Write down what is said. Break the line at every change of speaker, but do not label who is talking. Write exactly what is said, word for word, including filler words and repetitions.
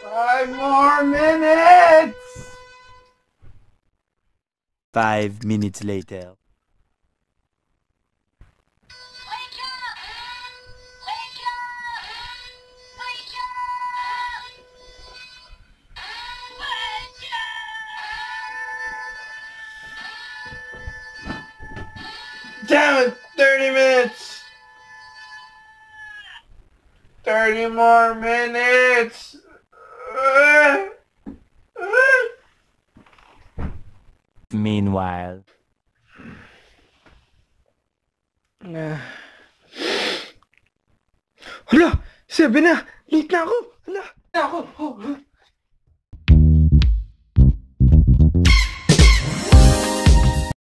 Five more minutes!
Five minutes later.
Wake up! Wake up! Wake up! Wake up!
Damn it! thirty minutes! thirty more minutes! Uh, uh.
Meanwhile.
Ah. Hala! Seven na! Late na ako! Hala! Na ako! Oh.